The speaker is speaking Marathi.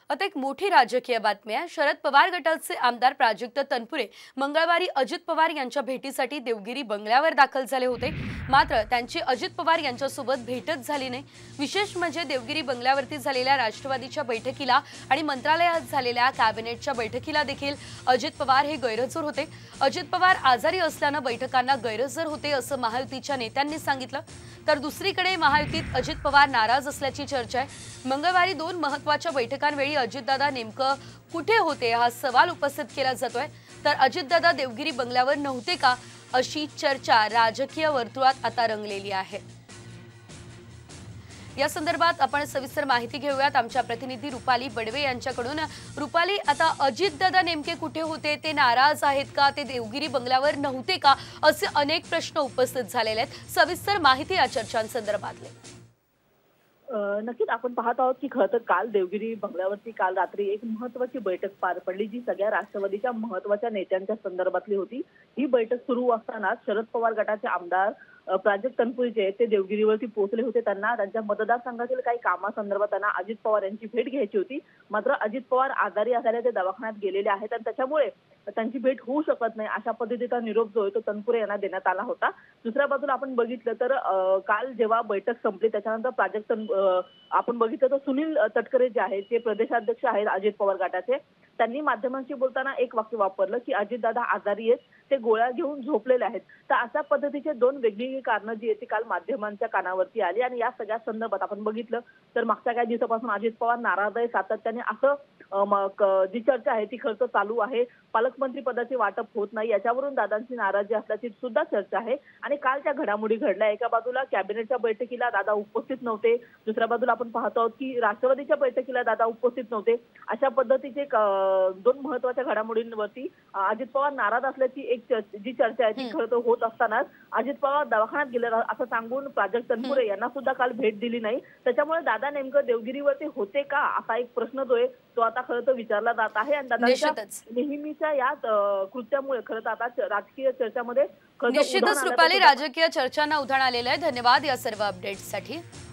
आता एक मोठी राजकीय बातमी आहे। शरद पवार गटाचे आमदार प्राजक्त तनपुरे मंगळवारी अजित पवार यांच्या भेटीसाठी देवगिरी बंगल्यावर दाखल झाले होते। मात्र त्यांची अजित पवार यांच्यासोबत भेटच झाली नाही। विशेष म्हणजे देवगिरी बंगल्यावरती झालेल्या राष्ट्रवादीच्या बैठकीला आणि मंत्रालयात झालेल्या कॅबिनेटच्या बैठकीला देखील अजित पवार हे गैरहजर होते। अजित पवार आजारी असल्याने बैठकांना गैरहजर होते असं महायुतीच्या नेत्यांनी सांगितलं। तर दुसरीकडे महायुतीत अजित पवार नाराज असल्याची चर्चा आहे। मंगळवारी दोन महत्त्वाच्या बैठकांवेळी अजितदादा नेमकं कुठे होते हा सवाल उपस्थित केला जातोय। तर अजितदादा देवगिरी बंगल्यावर नव्हते का अशी चर्चा राजकीय वर्तुळात आता रंगलेली आहे। या संदर्भात आपण सविस्तर माहिती घेऊयात आमच्या प्रतिनिधी रुपाली बडवे यांच्याकडून। रुपाली, आता अजितदादा नेमके कुठे होते, ते नाराज आहेत का, ते देवगिरी बंगल्यावर नव्हते का, असे अनेक प्रश्न उपस्थित झालेले आहेत। सविस्तर माहिती या चर्चांसंदर्भातले। नक्कीच आपण पाहत आहोत की खरं तर काल देवगिरी बंगल्यावरती काल रात्री एक महत्त्वाची बैठक पार पडली, जी सगळ्या राष्ट्रवादीच्या महत्त्वाच्या नेत्यांच्या संदर्भातली होती। ही बैठक सुरू असताना शरद पवार गटाचे आमदार प्राजक्त तनपुरे ते देवगिरीवरती पोहोचले होते। त्यांना त्यांच्या मतदारसंघातील काही कामासंदर्भात त्यांना अजित पवार यांची भेट घ्यायची होती। मात्र अजित पवार आजारी असल्याने ते दवाखान्यात गेलेले आहेत आणि त्याच्यामुळे त्यांची भेट होऊ शकत नाही, अशा पद्धतीचा निरोप जो आहे तो तनपुरे यांना देण्यात आला होता। दुसऱ्या बाजूला आपण बघितलं तर काल जेव्हा बैठक संपली त्याच्यानंतर प्राजक्त आपण बघितलं तर सुनील तटकरे जे आहेत ते प्रदेशाध्यक्ष आहेत अजित पवार गटाचे, त्यांनी माध्यमांशी बोलताना एक वाक्य वापरलं की अजितदादा आजारी आहेत, ते गोळ्या घेऊन झोपलेले आहेत। तर अशा पद्धतीचे दोन वेगवेगळी कारणं जी आहेत ती काल माध्यमांच्या कानावरती आली आणि या सगळ्या संदर्भात आपण बघितलं तर मागच्या काही दिवसापासून अजित पवार नाराज आहे सातत्याने, असं जी चर्चा आहे ती खर्च चालू आहे। पालकमंत्री पदाचे वाटप होत नाही याच्यावरून दादांची नाराजी असल्याची सुद्धा चर्चा आहे। आणि कालच्या घडामोडी घडल्या, एका बाजूला कॅबिनेटच्या बैठकीला दादा उपस्थित नव्हते, दुसऱ्या बाजूला आपण पाहतो आहोत की राष्ट्रवादीच्या बैठकीला दादा उपस्थित नव्हते। अशा पद्धतीचे दोन महत्त्वाच्या घडामोडींवरती अजित पवार नाराज असल्याची एक जी चर्चा आहे ती खरं तर होत असतानाच अजित पवार दवाखान्यात गेले असं सांगून प्राजक्त तनपुरे यांना सुद्धा काल भेट दिली नाही। त्याच्यामुळे दादा नेमकं देवगिरीवरती होते का असा एक प्रश्न जो आहे तो आता खरं तर विचारला जात आहे। आणि दादांच्या नेहमीच्या या कृत्यामुळे खरं तर आता राजकीय चर्चामध्ये निश्चितच रुपाली राजकीय चर्चांना उधाण आलेलं आहे। धन्यवाद या सर्व अपडेट्ससाठी।